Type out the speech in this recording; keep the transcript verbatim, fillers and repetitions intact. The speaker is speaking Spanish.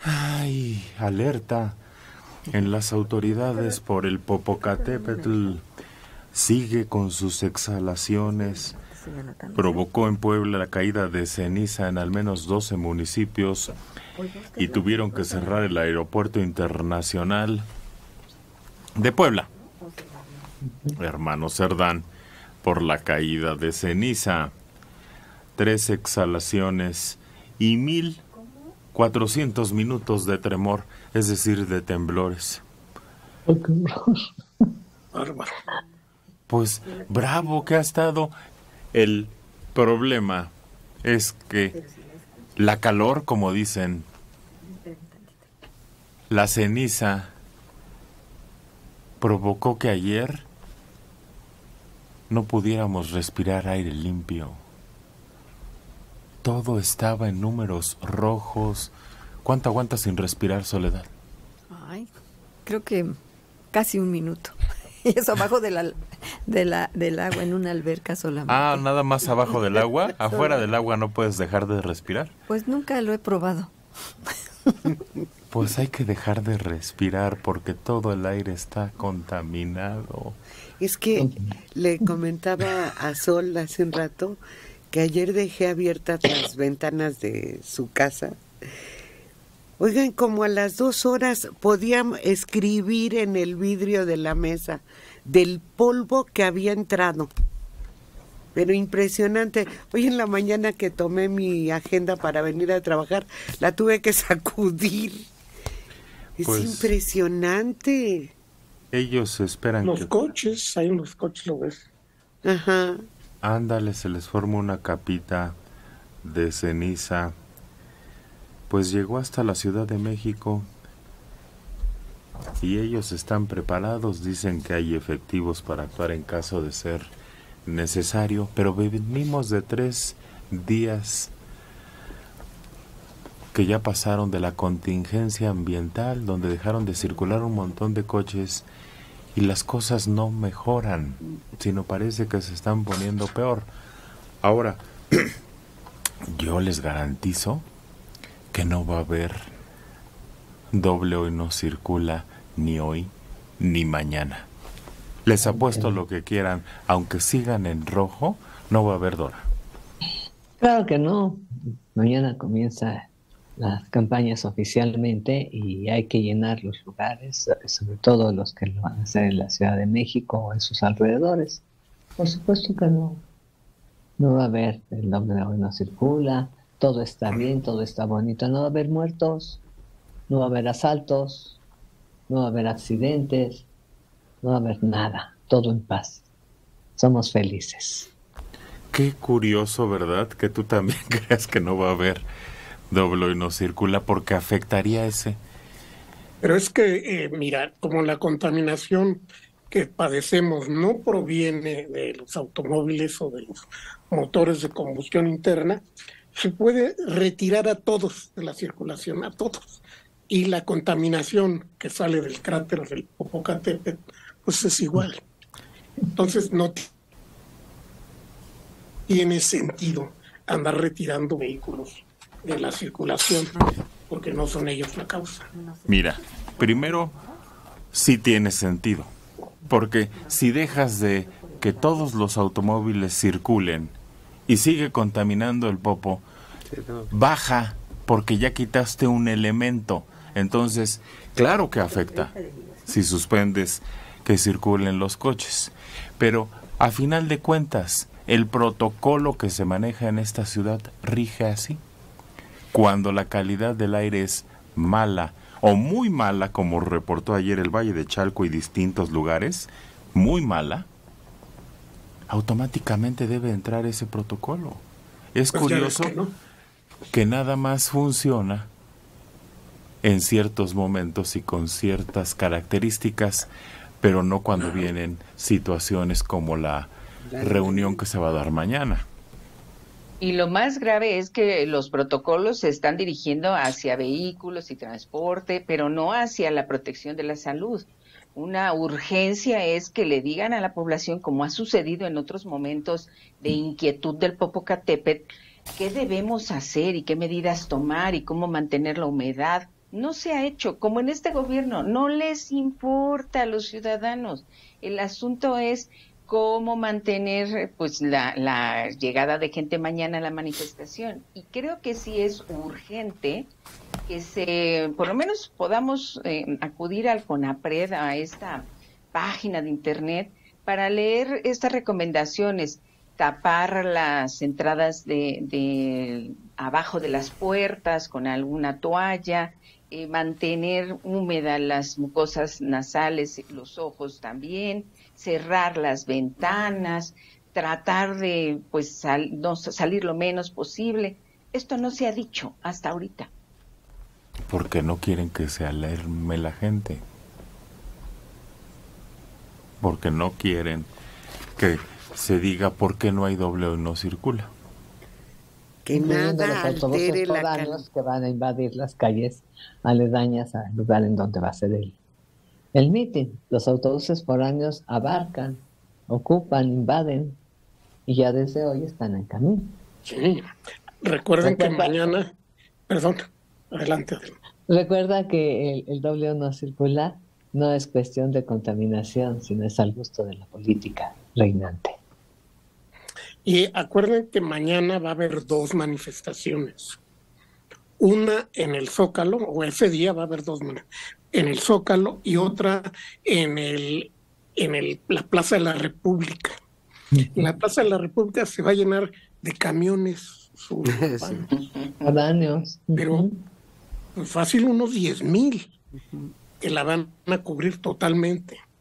Ay, alerta en las autoridades por el Popocatépetl. Sigue con sus exhalaciones. Provocó en Puebla la caída de ceniza en al menos doce municipios y tuvieron que cerrar el aeropuerto internacional de Puebla, hermano Cerdán, por la caída de ceniza. Tres exhalaciones y mil cuatrocientos minutos de tremor, es decir, de temblores. Bárbaro. Pues bravo que ha estado. El problema es que la calor, como dicen, la ceniza provocó que ayer no pudiéramos respirar aire limpio. Todo estaba en números rojos. ¿Cuánto aguantas sin respirar, Soledad? Ay, creo que casi un minuto. Y eso abajo de la, de la, del agua, en una alberca solamente. Ah, nada más abajo del agua. Afuera del agua no puedes dejar de respirar. Pues nunca lo he probado. Pues hay que dejar de respirar porque todo el aire está contaminado. Es que le comentaba a Sol hace un rato que ayer dejé abiertas las ventanas de su casa. Oigan, como a las dos horas podía escribir en el vidrio de la mesa del polvo que había entrado. Pero impresionante. Hoy en la mañana que tomé mi agenda para venir a trabajar, la tuve que sacudir. Es pues, impresionante. Ellos esperan los que... coches, ahí en los coches lo ves. Ajá. Ándale, se les forma una capita de ceniza. Pues llegó hasta la Ciudad de México y ellos están preparados, dicen que hay efectivos para actuar en caso de ser necesario, pero venimos de tres días que ya pasaron de la contingencia ambiental, donde dejaron de circular un montón de coches y las cosas no mejoran, sino parece que se están poniendo peor. Ahora, yo les garantizo que no va a haber doble hoy no circula ni hoy ni mañana. Les apuesto lo que quieran, aunque sigan en rojo, no va a haber Dora. Claro que no. Mañana comienza las campañas oficialmente y hay que llenar los lugares, sobre todo los que lo van a hacer en la Ciudad de México o en sus alrededores. Por supuesto que no. No va a haber el doble hoy no circula. Todo está bien, todo está bonito, no va a haber muertos, no va a haber asaltos, no va a haber accidentes, no va a haber nada, todo en paz. Somos felices. Qué curioso, ¿verdad? Que tú también creas que no va a haber doble y no circula porque afectaría ese. Pero es que, eh, mira, como la contaminación que padecemos no proviene de los automóviles o de los motores de combustión interna, se puede retirar a todos de la circulación, a todos. Y la contaminación que sale del cráter del Popocatépetl, pues es igual. Entonces no tiene sentido andar retirando vehículos de la circulación, porque no son ellos la causa. Mira, primero, sí tiene sentido, porque si dejas de que todos los automóviles circulen y sigue contaminando el Popo, baja porque ya quitaste un elemento. Entonces, claro que afecta si suspendes que circulen los coches. Pero, a final de cuentas, el protocolo que se maneja en esta ciudad rige así. Cuando la calidad del aire es mala o muy mala, como reportó ayer el Valle de Chalco y distintos lugares, muy mala, automáticamente debe entrar ese protocolo. Es Pues curioso que, ¿no? que nada más funciona en ciertos momentos y con ciertas características, pero no cuando vienen situaciones como la reunión que se va a dar mañana. Y lo más grave es que los protocolos se están dirigiendo hacia vehículos y transporte, pero no hacia la protección de la salud. Una urgencia es que le digan a la población, como ha sucedido en otros momentos de inquietud del Popocatépetl, qué debemos hacer y qué medidas tomar y cómo mantener la humedad No se ha hecho, como en este gobierno, no les importa a los ciudadanos. El asunto es cómo mantener pues la, la llegada de gente mañana a la manifestación. Y creo que sí es urgente que se, por lo menos podamos eh, acudir al CONAPRED, a esta página de internet, para leer estas recomendaciones. Tapar las entradas de, de abajo de las puertas con alguna toalla, eh, mantener húmedas las mucosas nasales, los ojos también, cerrar las ventanas, tratar de pues sal, no, salir lo menos posible. Esto no se ha dicho hasta ahorita. Porque no quieren que se alarme la gente. Porque no quieren que se diga por qué no hay doble o no circula. Que nada los autobuses altere la foráneos que van a invadir las calles aledañas al lugar en donde va a ser el, el mitin. Los autobuses foráneos abarcan, ocupan, invaden y ya desde hoy están en camino. Sí. Recuerden que Recuerda, mañana, perdón, adelante. Recuerda que el, el doble o no circular no es cuestión de contaminación, sino es al gusto de la política reinante. Y acuerden que mañana va a haber dos manifestaciones. Una en el Zócalo, o ese día va a haber dos en el Zócalo, y otra en el en el, la Plaza de la República. En la Plaza de la República se va a llenar de camiones foráneos, pero pues, fácil unos diez mil que la van a cubrir totalmente.